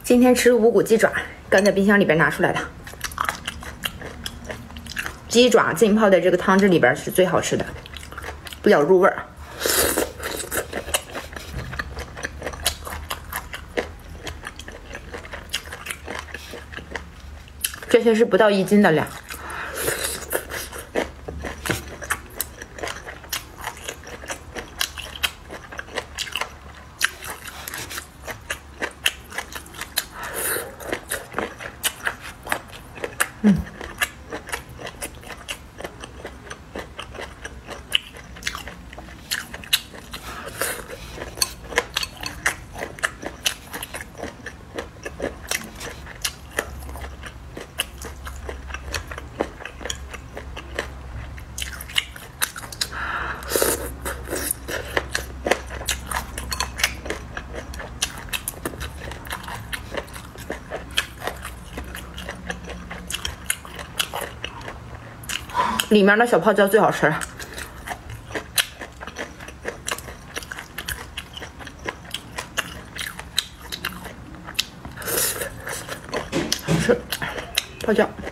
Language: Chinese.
今天吃无骨鸡爪，刚在冰箱里边拿出来的。鸡爪浸泡在这个汤汁里边是最好吃的，比较入味儿。这些是不到1斤的量。里面的小泡椒最好吃了，好吃，泡椒。